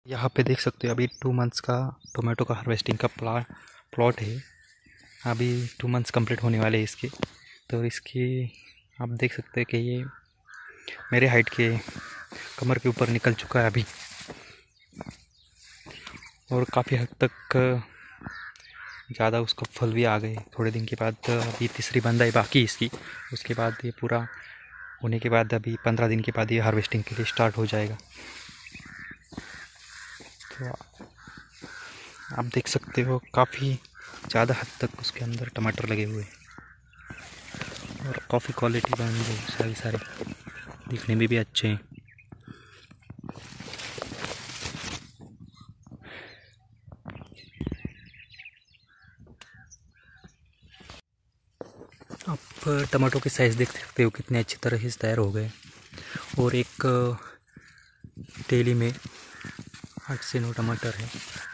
यहाँ पे देख सकते हो अभी 2 मंथ्स का टोमेटो का हार्वेस्टिंग का प्लॉट है। अभी 2 मंथ्स कंप्लीट होने वाले हैं इसके। तो इसकी आप देख सकते हैं कि ये मेरे हाइट के कमर के ऊपर निकल चुका है अभी, और काफ़ी हद तक ज़्यादा उसका फल भी आ गए। थोड़े दिन के बाद अभी तीसरी बंदाई बाकी इसकी, उसके बाद ये पूरा होने के बाद अभी 15 दिन के बाद ये हार्वेस्टिंग के लिए स्टार्ट हो जाएगा। तो आप देख सकते हो काफ़ी ज़्यादा हद तक उसके अंदर टमाटर लगे हुए हैं और काफ़ी क्वालिटी बन गई, सारे दिखने में भी अच्छे हैं। आप टमाटो के साइज़ देख सकते हो कितने अच्छी तरह से तैयार हो गए, और एक टेली में 8 से 9 टमाटर है।